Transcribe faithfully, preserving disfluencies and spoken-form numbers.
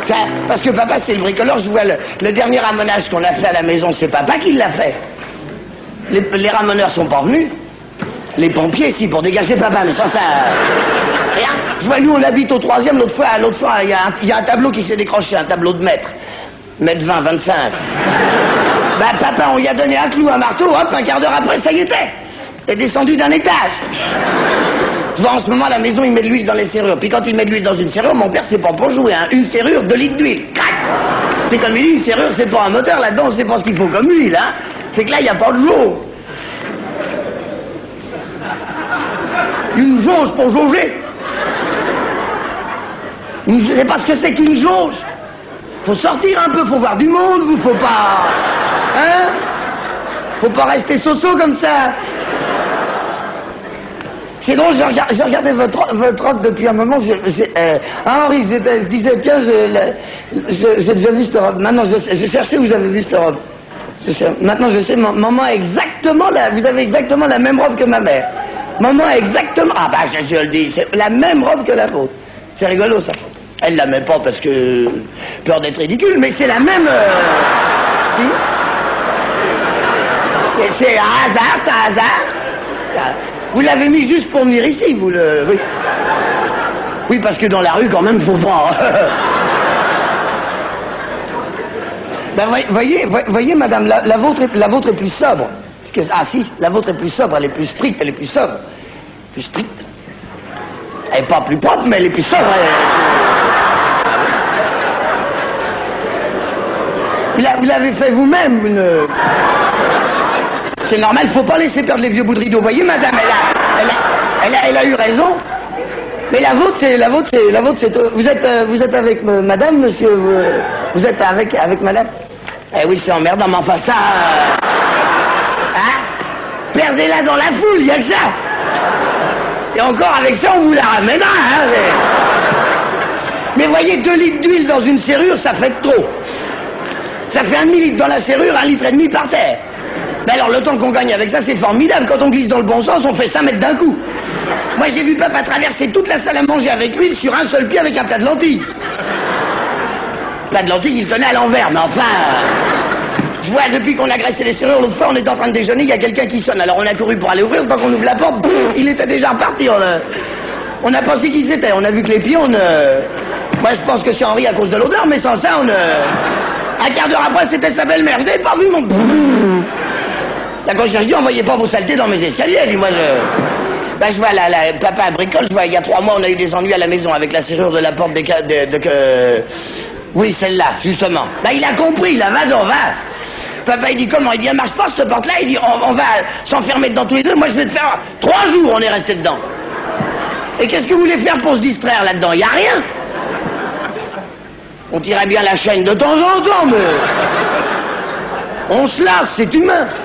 Ça, parce que papa, c'est le bricoleur. Je vois le, le dernier ramonage qu'on a fait à la maison, c'est papa qui l'a fait. Les, les ramoneurs sont pas venus. Les pompiers, si, pour dégager papa, mais sans ça... Rien. Je vois, nous, on habite au troisième, l'autre fois, l'autre fois, il y, y a un tableau qui s'est décroché, un tableau de mètre. Mètre vingt, vingt-cinq. Bah, papa, on lui a donné un clou, un marteau, hop, un quart d'heure après, ça y était. Il est descendu d'un étage. Tu vois, en ce moment, à la maison, il met de l'huile dans les serrures. Puis quand il met de l'huile dans une serrure, mon père, c'est pas pour jouer, hein. Une serrure, deux litres d'huile. Crac. C'est comme il dit, une serrure, c'est pas un moteur, là-dedans, c'est pas ce qu'il faut comme huile, hein. C'est que là, il n'y a pas de l'eau. Une jauge pour jauger. Je sais pas ce que c'est qu'une jauge. Faut sortir un peu, faut voir du monde, vous, faut pas... Hein? Faut pas rester soso comme ça. C'est drôle, j'ai regardé, regardé votre, votre robe depuis un moment. Je, je, euh, ah, Henri, je, je disais, tiens, j'ai déjà vu cette robe. Maintenant, je, je cherchais où j'avais vu cette robe. Je sais, maintenant, je sais, maman a exactement la... Vous avez exactement la même robe que ma mère. Maman a exactement... Ah bah, je, je le dis, c'est la même robe que la vôtre. C'est rigolo, ça. Elle la met pas parce que... peur d'être ridicule, mais c'est la même... Euh... Si? C'est un hasard, c'est un hasard. Vous l'avez mis juste pour venir ici, vous le... Oui, oui, parce que dans la rue, quand même, faut pas... Ben, voyez, voyez, madame, la, la, vôtre est, la vôtre est plus sobre. Parce que, ah si, la vôtre est plus sobre, elle est plus stricte, elle est plus sobre. Plus stricte. Elle n'est pas plus propre, mais elle est plus sobre. Elle... Vous l'avez fait vous-même, une... C'est normal, faut pas laisser perdre les vieux bouts de rideau. Vous voyez, madame, elle a, elle a, elle a, elle a eu raison. Mais la vôtre, c'est, la vôtre, c'est, la vôtre, c'est, vous êtes, euh, vous êtes avec euh, madame, monsieur, vous, euh, vous êtes avec, avec madame? Eh oui, c'est emmerdant, mais enfin ça, euh, hein? Perdez-la dans la foule, il y a que ça. Et encore avec ça, on vous la ramènera, hein? Mais, mais voyez, deux litres d'huile dans une serrure, ça fait trop. Ça fait un demi-litre dans la serrure, un litre et demi par terre. Mais alors, le temps qu'on gagne avec ça, c'est formidable. Quand on glisse dans le bon sens, on fait cinq mètres d'un coup. Moi, j'ai vu papa traverser toute la salle à manger avec l'huile sur un seul pied avec un plat de lentilles. Plat de lentilles, il tenait à l'envers, mais enfin... Je vois, depuis qu'on a graissé les serrures, l'autre fois, on est en train de déjeuner, il y a quelqu'un qui sonne. Alors, on a couru pour aller ouvrir, le temps qu'on ouvre la porte, il était déjà reparti. On a, on a pensé qui c'était. On a vu que les pieds, on... Euh... Moi, je pense que c'est Henri à cause de l'odeur, mais sans ça, on... Euh... Un quart d'heure après, c'était sa belle-mère. Vous avez pas vu mon... La concierge dit, envoyez pas vos saletés dans mes escaliers. Elle dit, moi, je... Ben, je vois, la, la, papa bricole, je vois, il y a trois mois, on a eu des ennuis à la maison avec la serrure de la porte des... De, de, de, oui, celle-là, justement. Ben, il a compris, là, va donc, va. Papa, il dit, comment? Il dit, elle marche pas, cette porte-là. Il dit, on, on va s'enfermer dedans tous les deux. Moi, je vais te faire... Trois jours, on est resté dedans. Et qu'est-ce que vous voulez faire pour se distraire là-dedans? Il y a rien. On tirait bien la chaîne de temps en temps, mais... On se lasse, c'est humain.